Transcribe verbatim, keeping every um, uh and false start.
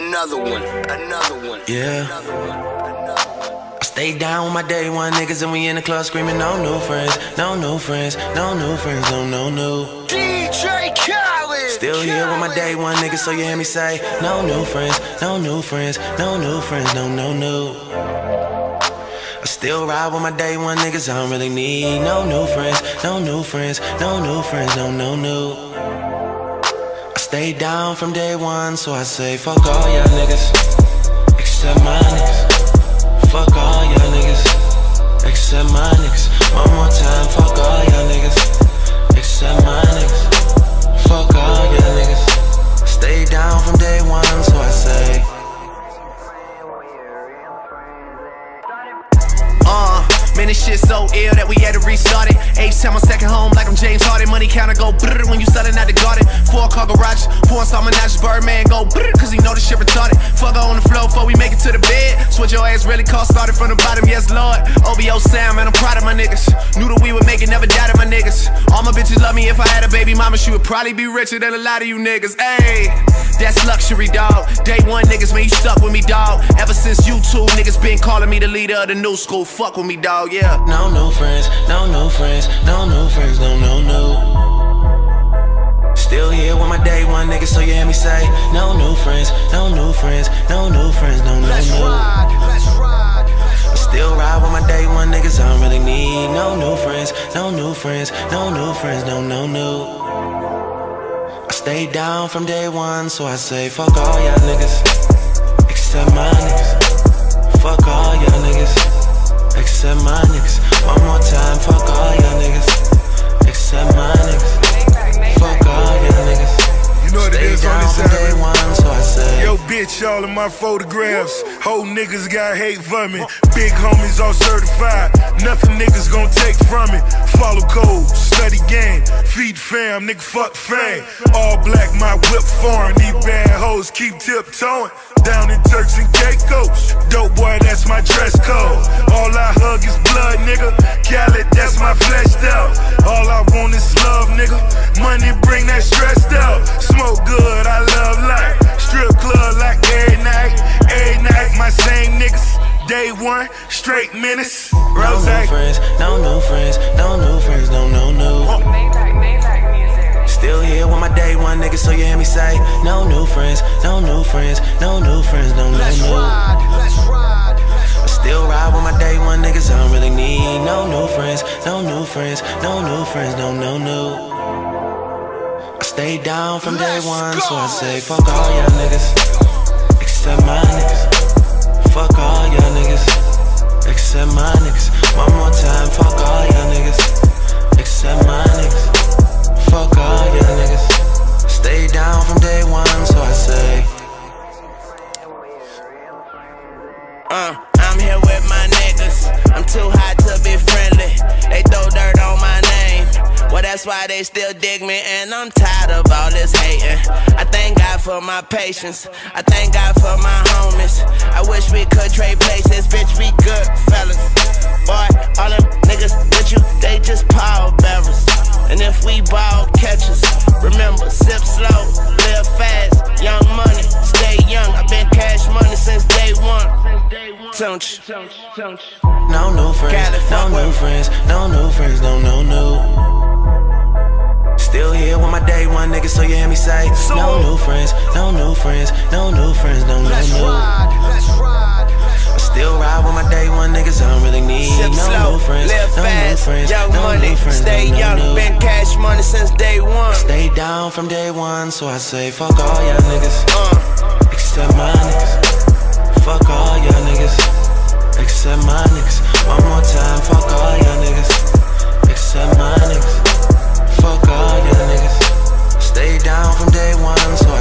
Another one, another one. Yeah. Another one, another one. I stay down with my day one niggas and we in the club screaming no new friends, no new friends, no new friends, no no no. D J Khaled. Still here with my day one niggas, so you hear me say no new friends, no new friends, no new friends, no no no. I still ride with my day one niggas, I don't really need no new friends, no new friends, no new friends, no no no. I stay down from day one, so I say fuck all y'all niggas, except my niggas. Fuck all y'all niggas, except my niggas. One more time, fuck all y'all niggas, except my niggas. Fuck all y'all niggas. Stay down from day one, so I say Uh, man, this shit so ill that we had to restart it. H-time on second home like I'm James Harden. Money counter go brrr when you selling out the garden. Four car garage, four installment notches. Birdman go brrr cause he know this shit retarded. Fuck her on the floor before we make it to the bed. Switch your ass really cost, started from the bottom, yes lord. O B O sound, man, I'm proud of my niggas. Knew that we would make it, never doubted my niggas. All my bitches love me, if I had a baby mama, she would probably be richer than a lot of you niggas. Ayy, that's luxury, dog. Day one niggas, man, you stuck with me, dog. Ever since you two niggas been calling me the leader of the new school. Fuck with me, dog, yeah. no new friends, no new friends, no new friends, no no no. Still here with my day one niggas, so you hear me say no new friends, no new friends, no new friends, no no Let's no. ride, let's ride. I still ride with my day one niggas, I don't really need no new friends, no new friends, no new friends, no no no. I stay down from day one, so I say fuck all y'all niggas, except my niggas. Fuck all y'all niggas, except my niggas. One more time, fuck all y'all niggas, except my niggas. Fuck all y'all niggas. You know what it is on this Stay down from day side. one, so I say Yo, bitch, all of my photographs. Whole niggas got hate for me. Big homies all certified. Nothing niggas gon' take from it. Follow code, study game, feed fam, nigga fuck fame. All black, my whip foreign. These bad hoes keep tiptoeing. Down in Turks and Caicos. Dope boy, that's my dress code. All I hug is blood, nigga. Khaled, that's my fleshed out. All I want is love, nigga. Money bring that stressed out. Smoke good, I love life. Strip club like every night. Every night, my same niggas. Day one, straight menace. no new friends, no new friends, no new friends, no no no. Still here with my day one niggas, so you hear me say no new friends, no new friends, no new friends, no no Let's no. ride, let's ride. I still ride with my day one niggas, I don't really need no new friends, no new friends, no new friends, no no no. I stay down from day Let's one, go, so I say let's fuck all y'all niggas, except my niggas. Fuck all y'all niggas, except my niggas. One more time, fuck all y'all niggas, except my niggas. Fuck all y'all niggas. Stay down from day one, so I say Uh, I'm here with my niggas. I'm too hot to be friendly. They throw dirt on my name. Well, that's why they still dig me, and I'm tired of all this hating. I thank God for my patience. I thank God for my homies. I wish we could trade places, bitch, we good fellas. Boy, all them niggas with you, they just power bearers. And if we ball catchers, remember, sip slow, live fast, young money, stay young. I've been cash money since day one. Don't you? no new friends, no new friends, no new friends, no no no. Still here with my day one niggas, so you hear me say no new friends, no new friends, no new friends, no no Let's no. ride, let's ride. I still ride with my day one niggas, I don't really need Sip no slow, new friends, live no new fast, friends, young no money, new friends, stay no young. no no. Been cash money since day one. Stay down from day one, so I say fuck all y'all niggas, Uh. except my niggas. Fuck all y'all niggas, except my niggas. One more time, fuck all y'all niggas, except my niggas. Fuck all y'all niggas. Stay down from day one, so